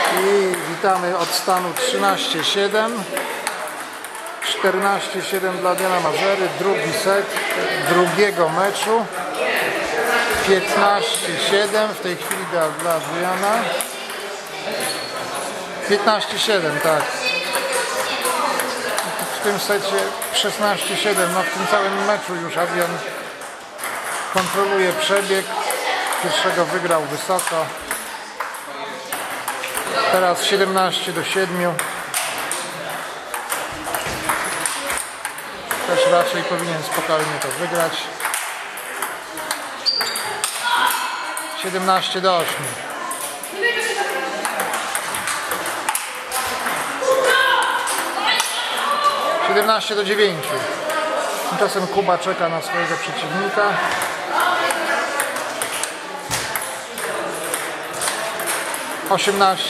I witamy od stanu 13-7. 14-7 dla Adriana Mazery, drugi set drugiego meczu. 15-7 w tej chwili dla Adriana. 15-7, tak. W tym secie 16-7, no w tym całym meczu już Adrian kontroluje przebieg. Pierwszego wygrał wysoko. Teraz 17-7. Też raczej powinien spokojnie to wygrać. 17-8. Do 9. Tymczasem Kuba czeka na swojego przeciwnika. Do 9.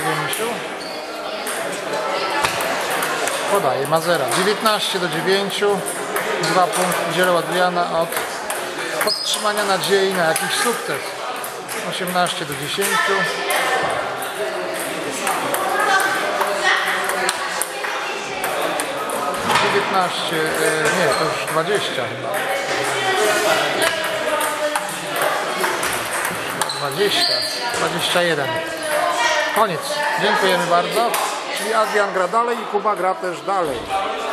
Podaje Mazera. 19-9. 2 punkty dzielą Adriana od podtrzymania nadziei na jakiś sukces. 18-10. Nie, to już 20. 21. Koniec. Dziękujemy bardzo. Czyli Adrian gra dalej i Kuba gra też dalej.